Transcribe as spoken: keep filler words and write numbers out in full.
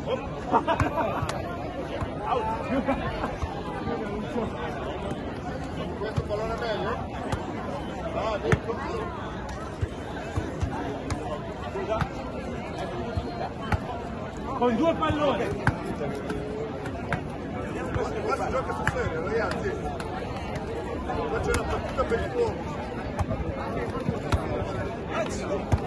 Questo pallone è meglio? Ah, detto. Con due palloni. Qua si gioca sul serio, ragazzi. Qua c'è una partita per il fuoco.